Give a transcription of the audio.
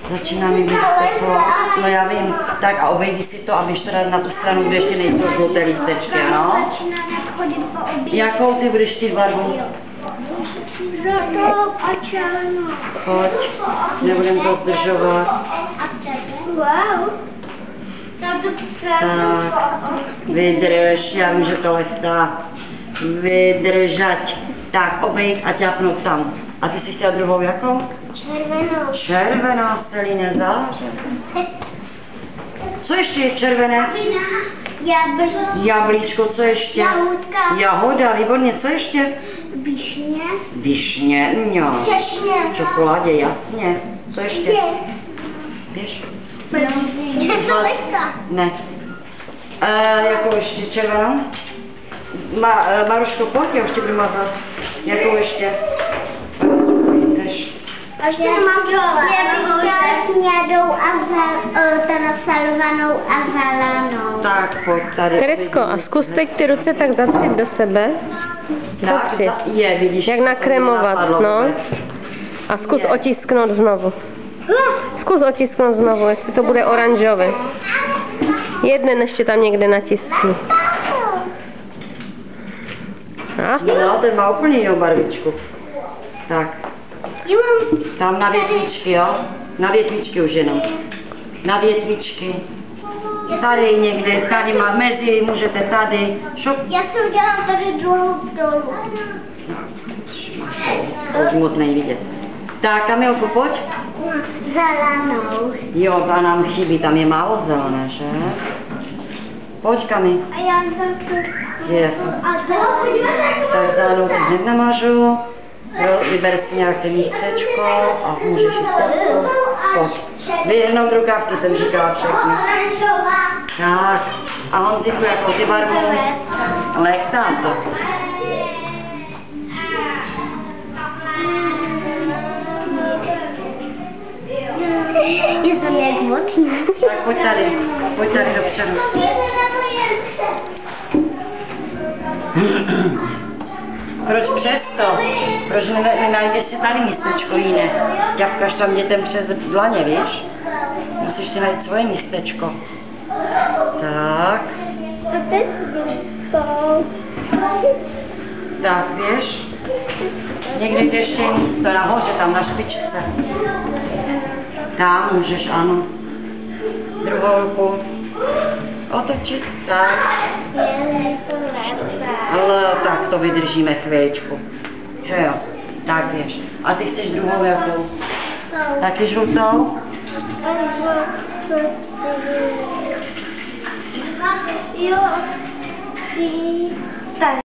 Začíná mi být teplo. No já vím. Tak a obejdi si to a běž teda na tu stranu, kde ještě nejsou žluté lístečky, ano? Jakou ty budeš chtít barvu? Žlutou a černou. Pojď, nebudem to zdržovat. Wow. Tak, vydrž, já vím, že to leftá. Vydržať. Tak, obejít a ťapnout tam. A ty jsi chtěla druhou jakou? Červenou. Červená, Stelíne, záře. Co ještě je červené? Jablíčko, co ještě? Jahůdka. Jahoda, výborně, co ještě? Višně. Višně, jo. Češně. Čokoládě, jasně. Co ještě? Běž. Ne. Jakou ještě červenou? Maruško, pojď, já už ti budu mazat. Jakou ještě? Chceš? Ještě mám já bych chtěla snědou a teda salovanou a zelenou. Tak, pojď tady. Teresko, a zkus teď ty ruce tak zatřít do sebe. Zatřít. Je, vidíš. Jak nakremovat, no. A zkus otisknout znovu. Zkus otisknout znovu, jestli to bude oranžové. Jeden ještě tam někde natiskni. A? No, ten má úplně jinou barvičku. Tak. Tam na větvičky, jo? Na větvičky už jenom. Na větvičky. Tady někde, tady má mezi, můžete tady. Šup. Já jsem udělala tady druhou dolů. To už moc není vidět. Tak, Kamilku, pojď. Zelenou. Jo, ta nám chybí, tam je málo zelené, že? Pojď, Kami. A já zase... Je. Tak zelenou teď hned namažu. Vyber si nějaké místečko a můžeš jít cestu. Pojď. Vyhrnout rukávky, jsem říkala všechny. Tak. A Honziku, jakou ty barvu? Lektám to. Je to nějak mocný. Tak pojď tady dopředu. Proč přesto? Proč nenajdeš si tady místečko jiné? Ťapkaš tam dětem přes dlaně, víš? Musíš si najít svoje místečko. Tak. Tak, víš? Někde ještě je místo, nahoře, tam na špičce. Tam můžeš, ano. Druhou ruku. Otočit, tak. Ale tak to vydržíme chvíličku. Že jo? Tak běž. A ty chceš druhou jakou? Taky žlutou? Jo. Tak.